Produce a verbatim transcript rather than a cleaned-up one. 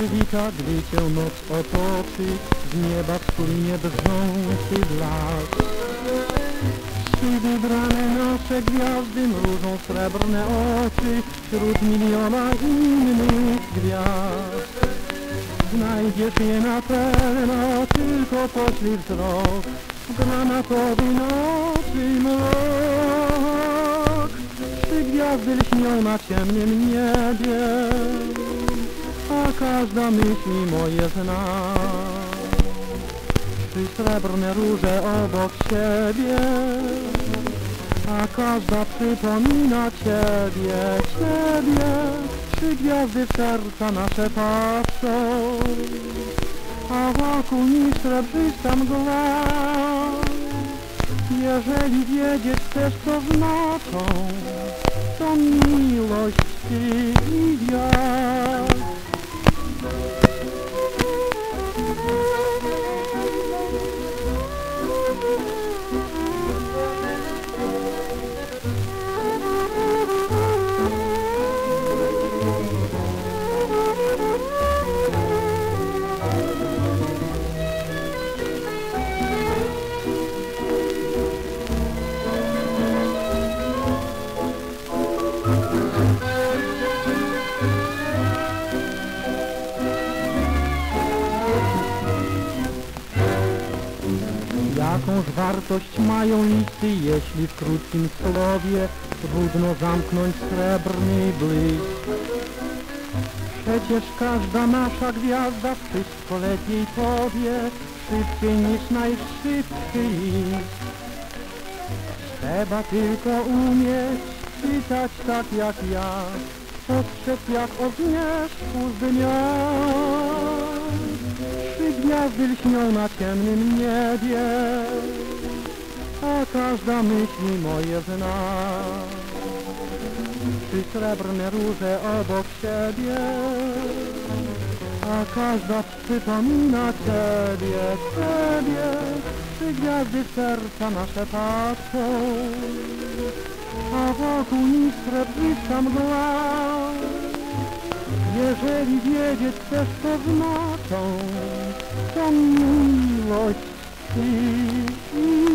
przywita, gdy cię noc otoczy, z nieba wspólnie drżący blask. Trzy wybrane nasze gwiazdy mrużą srebrne oczy wśród miliona innych gwiazd. Znajdziesz je na pewno, tylko poślij wzrok w granatowy nocy mrok. Trzy gwiazdy lśnią na ciemnym niebie, a każda myśli moje zna. Trzy srebrne róże obok siebie, a każda przypomina Ciebie, Ciebie. Trzy gwiazdy w serca nasze patrzą, a wokół nich srebrzysta mgła. Jeżeli wiedzieć chcesz, co znaczą, to miłość, Ty i ja. Jakąż wartość mają listy, jeśli w krótkim słowie trudno zamknąć srebrny błysk? Przecież każda nasza gwiazda wszystko lepiej powie, szybciej niż najszybszy list. Trzeba tylko umieć czytać tak jak ja, ostrzec jak o zmierzchu z dnia. Trzy gwiazdy lśnią na ciemnym niebie, a każda myśli moje zna. Trzy srebrne róże obok siebie, a każda przypomina Ciebie, Ciebie. Trzy gwiazdy w serca nasze patrzą, a wokół nich srebrzysta mgła. Jeżeli wiedzieć chcesz, co znaczą, to miłość i